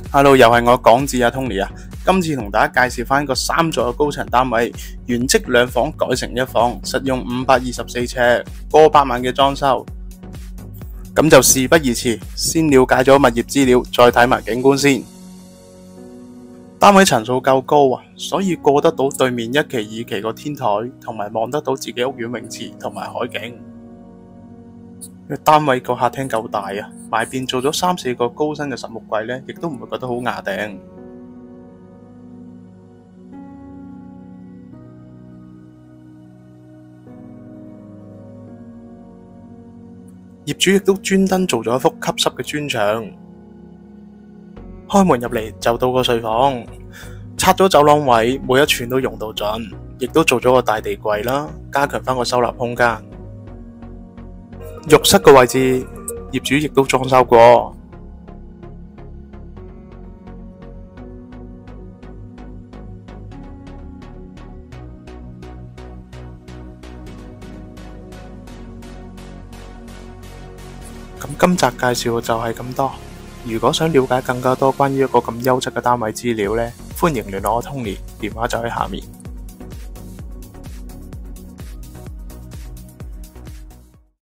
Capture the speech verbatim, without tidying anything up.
Hello，又係我港字阿 Tony 啊！今次同大家介紹翻一個三座嘅高層單位，原則兩房改成一房，實用五百二十四尺，過百萬嘅裝修。咁就事不宜遲，先了解咗物業資料，再睇埋景觀先。單位層數夠高啊，所以過得到對面一期、二期個天台，同埋望得到自己屋苑泳池同埋海景。單位個客廳夠大啊，埋邊做咗三四個高身嘅實木櫃呢，亦都唔會覺得好牙頂。業主亦都專登做咗一幅吸濕嘅磚牆，開門入嚟就到個睡房，拆咗走廊位，每一寸都用到盡，亦都做咗個大地櫃啦，加強翻個收納空間。浴室個位置，業主亦都裝修過。咁今集介紹就係咁多。如果想了解更加多關於一個咁優質嘅單位資料呢，歡迎聯絡我 Tony，電話就喺下面。